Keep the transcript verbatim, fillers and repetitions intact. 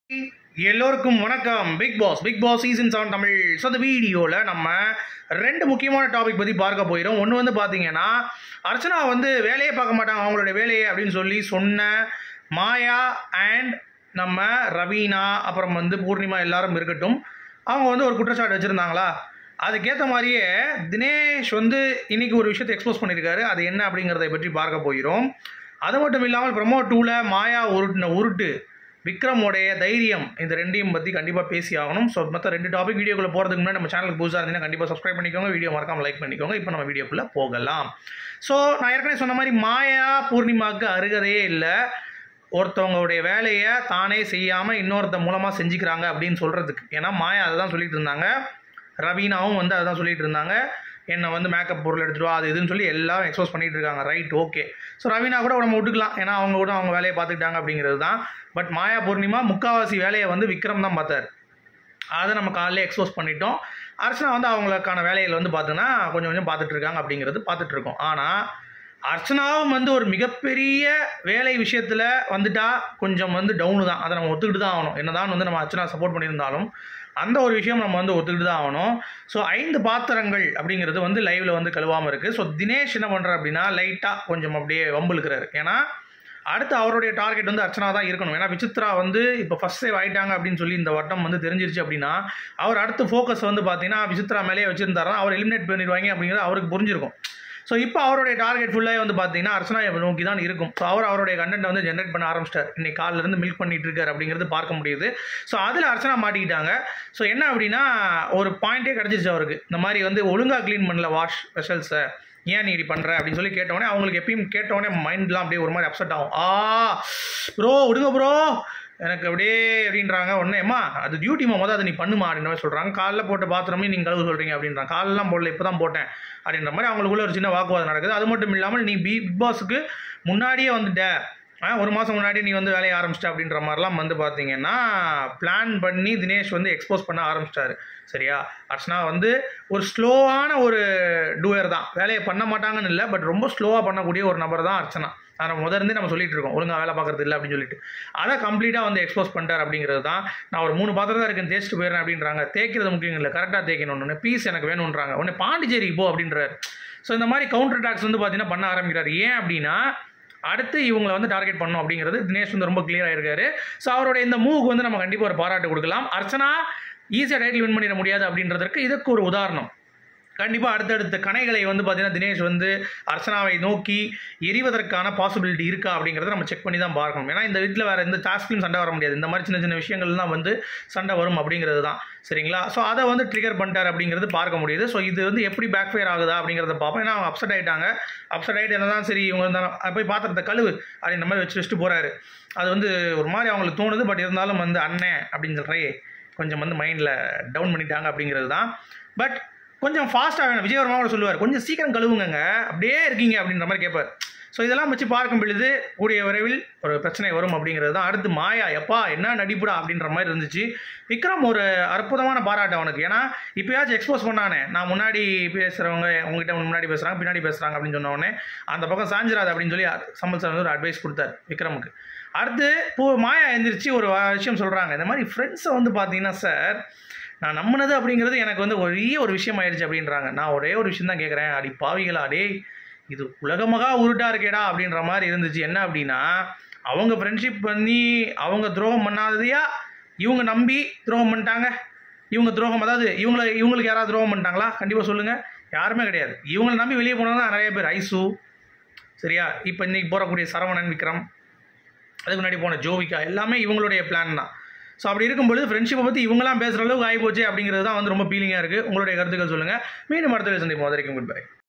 எல்லோருக்கும் வணக்கம். Bigg Boss Bigg Boss season seven Tamil. So இந்த வீடியோவில் நம்ம ரெண்டு முக்கியமான டாபிக் பற்றி பார்க்க போயிடும். ஒன்று வந்து பார்த்தீங்கன்னா, அர்ச்சனா வந்து வேலையே பார்க்க மாட்டாங்க அவங்களுடைய வேலையை அப்படின்னு சொல்லி சொன்ன மாயா அண்ட் நம்ம ரவீனா அப்புறம் வந்து பூர்ணிமா எல்லாரும் இருக்கட்டும், அவங்க வந்து ஒரு குற்றச்சாட்டு வச்சுருந்தாங்களா, அதுக்கேற்ற மாதிரியே தினேஷ் வந்து இன்னைக்கு ஒரு விஷயத்தை எக்ஸ்போஸ் பண்ணியிருக்காரு. அது என்ன அப்படிங்கிறத பற்றி பார்க்க போயிடும். அது மட்டும் இல்லாமல் ப்ரமோ டூவில் மாயா உருட்டின உருட்டு, விக்ரமோடைய தைரியம், இந்த ரெண்டையும் பற்றி கண்டிப்பாக பேசி ஆகணும். ஸோ மற்ற ரெண்டு டாபிக் வீடியோக்குள்ளே போகிறதுக்கு முன்னாடி நம்ம சேனலுக்கு புதுசாக இருந்தீங்கன்னா கண்டிப்பாக சப்ஸ்கிரைப் பண்ணிக்கோங்க, வீடியோ மறக்காமல் லைக் பண்ணிக்கோங்க. இப்போ நம்ம வீடியோக்குள்ளே போகலாம். ஸோ நான் ஏற்கனவே சொன்ன மாதிரி மாயா பூர்ணிமாவுக்கு அருகதையே இல்லை. ஒருத்தவங்களுடைய வேலையை தானே செய்யாமல் இன்னொருத்த மூலமாக செஞ்சுக்கிறாங்க அப்படின்னு சொல்கிறதுக்கு. ஏன்னா மாயா அதை தான் சொல்லிட்டு இருந்தாங்க, ரவீனாவும் வந்து அதை தான் சொல்லிட்டு இருந்தாங்க, என்னை வந்து மேக்கப் பொருள் எடுத்துகிட்டு வா அது இதுன்னு சொல்லி எல்லாம் எக்ஸ்போஸ் பண்ணிகிட்டு இருக்காங்க. Right, okay. ஸோ ரவீனா கூட நம்ம விட்டுக்கலாம், ஏன்னா அவங்க கூட அவங்க வேலையை பார்த்துக்கிட்டாங்க அப்படிங்கிறது தான். பட் மாயா பூர்ணிமா முக்கால்வாசி வேலையை வந்து விக்ரம் தான் பார்த்தார். அதை நம்ம காலையில் எக்ஸ்போஸ் பண்ணிட்டோம். அர்ச்சனா வந்து அவங்களுக்கான வேலையில் வந்து பார்த்தீங்கன்னா கொஞ்சம் கொஞ்சம் பார்த்துட்டு இருக்காங்க அப்படிங்கிறது பார்த்துட்டு இருக்கோம். ஆனால் அர்ச்சனாவும் வந்து ஒரு மிகப்பெரிய வேலை விஷயத்தில் வந்துட்டா கொஞ்சம் வந்து டவுனு தான். அதை நம்ம ஒத்துக்கிட்டு தான் ஆகணும். என்ன தான் வந்து நம்ம அர்ச்சனா சப்போர்ட் பண்ணியிருந்தாலும் அந்த ஒரு விஷயம் நம்ம வந்து ஒத்துக்கிட்டு தான் ஆகணும். ஸோ ஐந்து பாத்திரங்கள் அப்படிங்கிறது வந்து லைவில் வந்து கழுவாமல் இருக்குது. ஸோ தினேஷ் என்ன பண்ணுறாரு அப்படின்னா லைட்டாக கொஞ்சம் அப்படியே வம்புழுக்கிறாரு. ஏன்னா அடுத்து அவருடைய டார்கெட் வந்து அர்ச்சனா தான் இருக்கணும். ஏன்னா விசித்ரா வந்து இப்போ ஃபஸ்ட் சேவ் ஆகிட்டாங்க அப்படின்னு சொல்லி இந்த வட்டம் வந்து தெரிஞ்சிருச்சு அப்படின்னா அவர் அடுத்த ஃபோக்கஸ் வந்து பார்த்தீங்கன்னா விசித்ரா மேலேயே வச்சுருந்தாருன்னா அவர் எலிமினேட் பண்ணிடுவாங்க அப்படிங்கிறது அவருக்கு புரிஞ்சிருக்கும். ஸோ இப்போ அவருடைய டார்கெட் ஃபுல்லாக வந்து பார்த்தீங்கன்னா அர்ச்சனா நோக்கி தான் இருக்கும். ஸோ அவர் அவருடைய கண்டென்ட் வந்து ஜென்ரேட் பண்ண ஆரம்பிச்சிட்டார். இன்னைக்கு காலிலேருந்து மில்க் பண்ணிட்டு இருக்காரு அப்படிங்கிறது பார்க்க முடியுது. ஸோ அதில் அர்ச்சனா மாட்டிக்கிட்டாங்க. ஸோ என்ன அப்படின்னா ஒரு பாயிண்டே கிடச்சிச்சு அவருக்கு. இந்த மாதிரி வந்து ஒழுங்காக க்ளீன் பண்ணல வாஷ் வெசல்ஸை, ஏன் நீ இப்படி பண்ணுற அப்படின்னு சொல்லி கேட்டோடனே அவங்களுக்கு எப்பயும் கேட்டோடனே மைண்ட்லாம் அப்படியே ஒரு மாதிரி அப்செட் ஆகும். ஆ ப்ரோ விடுங்க ப்ரோ எனக்கு அப்படியே அப்படின்றாங்க. உடனே அம்மா அது டியூட்டிமா மொதல் அதை நீ பண்ணுமா அப்படின்ற மாதிரி சொல்கிறாங்க. காலைல போட்ட பாத்திரமே நீங்கள் கழுவு சொல்கிறீங்க அப்படின்றாங்க. காலெலாம் போடல, இப்போ தான் போட்டேன் அப்படின்ற மாதிரி அவங்களுக்குள்ள ஒரு சின்ன வாக்குவாதம் நடக்குது. அது மட்டும் இல்லாமல் நீ பிக் பாஸுக்கு முன்னாடியே வந்துட்ட, ஒரு மாதம் முன்னாடி நீ வந்து வேலையை ஆரம்பிச்சிட்ட அப்படின்ற மாதிரிலாம் வந்து பார்த்தீங்கன்னா பிளான் பண்ணி தினேஷ் வந்து எக்ஸ்போஸ் பண்ண ஆரம்பிச்சிட்டாரு. சரியா, அர்ச்சனா வந்து ஒரு ஸ்லோவான ஒரு டூயர் தான், வேலையை பண்ண மாட்டாங்கன்னு இல்லை, பட் ரொம்ப ஸ்லோவாக பண்ணக்கூடிய ஒரு நபர் தான் அர்ச்சனா. அதை முதல் இருந்தே நம்ம சொல்லிட்டு இருக்கோம், ஒழுங்காக வேலை பார்க்குறது இல்லை அப்படின்னு சொல்லிட்டு. அதை கம்ப்ளீட்டாக வந்து எக்ஸ்போஸ் பண்ணிட்டார் அப்படிங்கிறது தான். நான் ஒரு மூணு பாத்திரம் தான் இருக்குன்னு தேய்ச்சிட்டு போயிடுறேன் அப்படின்றாங்க. தேய்க்கிறது முக்கியம் இல்லை, கரெக்டாக தேய்க்கணும்னு பீஸ் எனக்கு வேணுன்றாங்க. உடனே பாண்டிச்சேரிக்கு போ அப்படின்றாரு. ஸோ இந்த மாதிரி கவுண்டர் அட்டாக்ஸ் வந்து பார்த்தீங்கன்னா பண்ண ஆரம்பிக்கிறார். ஏன் அப்படின்னா அடுத்து இவங்களை வந்து டார்கெட் பண்ணணும் அப்படிங்கிறது தினேஷ் வந்து ரொம்ப கிளியராக இருக்காரு. ஸோ அவருடைய இந்த மூவுக்கு வந்து நம்ம கண்டிப்பாக ஒரு பாராட்டு கொடுக்கலாம். அர்ச்சனா ஈஸியாக டைட்டில் வின் பண்ணிட முடியாது அப்படின்றதுக்கு இதுக்கு ஒரு உதாரணம். கண்டிப்பாக அடுத்தடுத்த கணைகளை வந்து பார்த்தீங்கன்னா தினேஷ் வந்து அர்ச்சனாவை நோக்கி எரிவதற்கான பாசிபிலிட்டி இருக்கா அப்படிங்கிறத நம்ம செக் பண்ணி தான் பார்க்கணும். ஏன்னா இந்த வீட்டில் வேறு எந்த டாஸ்க்லையும் சண்டை வர முடியாது. இந்த மாதிரி சின்ன சின்ன விஷயங்கள்லாம் வந்து சண்டை வரும் அப்படிங்கிறது தான். சரிங்களா, ஸோ அதை வந்து ட்ரிகர் பண்ணிட்டார் அப்படிங்கிறது பார்க்க முடியுது. ஸோ இது வந்து எப்படி பேக் ஃபயர் ஆகுதா அப்படிங்கிறத பார்ப்போம். ஏன்னா அவங்க அப்செட் ஆகிட்டாங்க. அப்செட் ஆகிட்டு என்ன தான் சரி இவங்க இருந்தாலும் போய் பாத்திரத்தை கழுவு அப்படின்ற மாதிரி வச்சு வச்சுட்டு போகிறாரு. அது வந்து ஒரு மாதிரி அவங்களுக்கு தோணுது. பட் இருந்தாலும் வந்து அண்ணன் அப்படின்னு சொல்கிறே கொஞ்சம் வந்து மைண்டில் டவுன் பண்ணிட்டாங்க அப்படிங்கிறது தான். பட் கொஞ்சம் ஃபாஸ்ட்டாக வேணும். விஜயவர்மா கூட சொல்லுவார், கொஞ்சம் சீக்கிரம் கழுவுங்க அப்படியே இருக்கீங்க அப்படின்ற மாதிரி கேட்பார். ஸோ இதெல்லாம் வச்சு பார்க்கும் பொழுது கூடிய விரைவில் ஒரு பிரச்சனை வரும் அப்படிங்கிறது தான். அடுத்து மாயா எப்பா என்ன நடிப்புடா அப்படின்ற மாதிரி இருந்துச்சு. விக்ரம் ஒரு அற்புதமான பாராட்டு அவனுக்கு. ஏன்னா இப்போயாச்சும் எக்ஸ்போஸ் பண்ணானே, நான் முன்னாடி பேசுகிறவங்க உங்ககிட்ட முன்னாடி பேசுகிறாங்க பின்னாடி பேசுகிறாங்க அப்படின்னு சொன்னோடனே அந்த பக்கம் சாஞ்சிராது அப்படின்னு சொல்லி சம்பல் சார் வந்து ஒரு அட்வைஸ் கொடுத்தார் விக்ரமுக்கு. அடுத்து இப்போ மாயா எழுந்திரிச்சு ஒரு விஷயம் சொல்கிறாங்க. இந்த மாதிரி ஃப்ரெண்ட்ஸை வந்து பார்த்தீங்கன்னா சார் நான் நம்பினது அப்படிங்கிறது எனக்கு வந்து ஒரே ஒரு விஷயம் ஆயிடுச்சு அப்படின்றாங்க. நான் ஒரே ஒரு விஷயம் தான் கேட்குறேன், அடி பாவிகளா டே இது உலகமகா உருட்டா இருக்கேடா அப்படின்ற மாதிரி இருந்துச்சு. என்ன அப்படின்னா அவங்க ஃப்ரெண்ட்ஷிப் பண்ணி அவங்க துரோகம் பண்ணாததையா இவங்க நம்பி துரோகம் பண்ணிட்டாங்க. இவங்க துரோகம் அதாவது இவங்களை இவங்களுக்கு யாராவது துரோகம் பண்ணிட்டாங்களா? கண்டிப்பாக சொல்லுங்கள், யாருமே கிடையாது. இவங்களை நம்பி வெளியே போனது தான் நிறைய பேர். ஐசு சரியா, இப்போ இன்றைக்கி போகக்கூடிய சரவணன் விக்ரம், அதுக்கு முன்னாடி போன ஜோவிகா, எல்லாமே இவங்களுடைய பிளான் தான். ஸோ அப்படி இருக்கும்போது ஃப்ரெண்ட்ஷிப்பை பற்றி இவங்களாம் பேசுகிற அளவுக்கு ஆகி போச்சு அப்படிங்கிறது தான் வந்து ரொம்ப ஃபீலிங்காக இருக்குது. உங்களுடைய கருத்துக்கள் சொல்லுங்கள். மீண்டும் அடுத்த சந்திப்போம். வரைக்கும் குட் பை.